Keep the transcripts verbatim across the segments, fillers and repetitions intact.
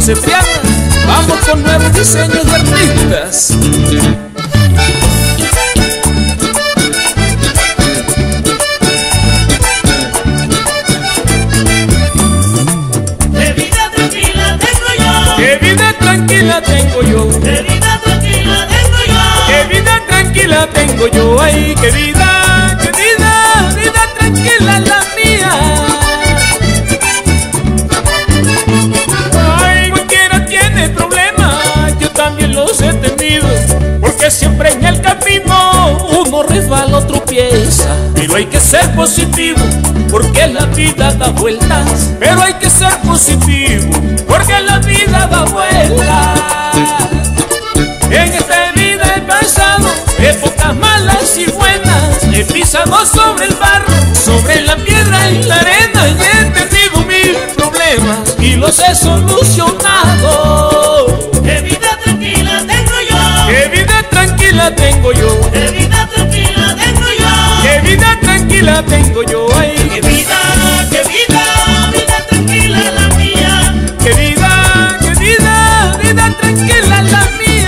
Cetriana, vamos con nuevos diseños de artistas. De vida tranquila tengo yo. Qué vida tranquila tengo yo. De vida tranquila tengo yo. Qué vida tranquila tengo yo. Ay, qué vida, qué vida, vida tranquila la mía. Ay, cualquiera tiene problemas, yo también los he tenido, porque siempre en el camino uno resbala o tropieza. Pero hay que ser positivo, porque la vida da vueltas. Pero hay que ser positivo, porque la vida da vueltas. En esta vida he pasado épocas malas y buenas. He pisado sobre el barro, sobre la piedra y la arena, y he tenido mil problemas y los he solucionado. De vida tranquila tengo yo. Qué vida tranquila tengo yo. De vida tranquila tengo yo. Qué vida tranquila tengo yo. Ay, Qué vida, qué vida, vida tranquila la mía. qué vida, qué vida, vida tranquila la mía.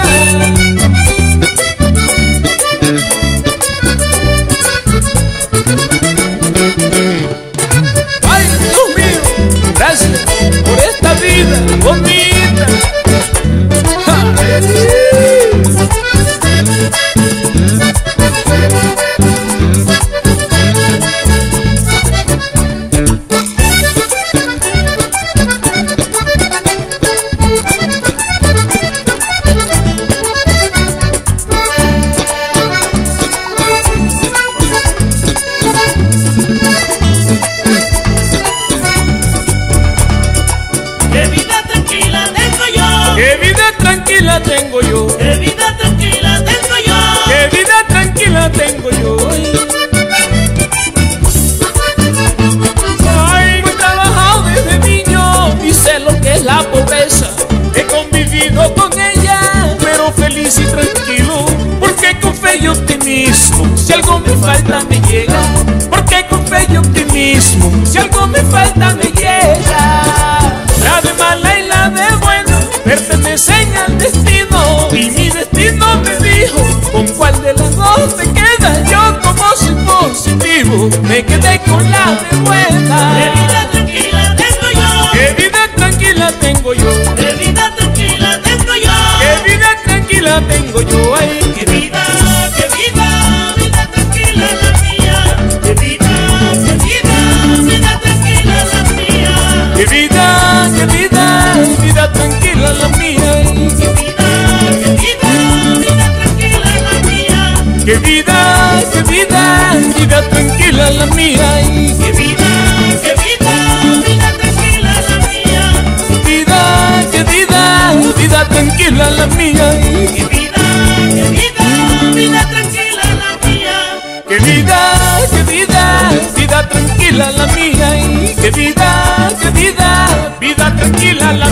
Ay, Dios mío, gracias por esta vida bonita. Qué vida tranquila tengo yo. Qué vida tranquila tengo yo. Qué vida tranquila tengo yo. Qué vida tranquila tengo yo. Ay, he trabajado desde niño y sé lo que es la pobreza. He convivido con ella, pero feliz y tranquilo, porque con fe y optimismo, si algo me falta me llega. Porque con fe y optimismo, si algo me falta me llega. La de mala y la de buena pertenecen al destino, y mi destino me dijo con cuál de las dos te quedas. Yo, como soy positivo, me quedé con la de buena. De vida tranquila tengo yo. Qué vida tranquila tengo yo. De vida tranquila tengo yo. Qué vida tranquila tengo yo. Ay, Qué vida, qué vida, vida tranquila la mía. Qué vida, qué vida, vida tranquila la mía. qué vida, qué vida, vida tranquila la mía. Ay, Qué vida, qué vida, vida tranquila la mía. qué vida, qué vida, vida tranquila la mía. Ay, Qué vida, qué vida, vida tranquila la mía. vida, qué vida, vida tranquila la mía. Ay, Qué vida, qué vida, vida tranquila la mía. qué vida, qué vida, vida tranquila la mía. Ay, qué vida, qué vida, vida tranquila la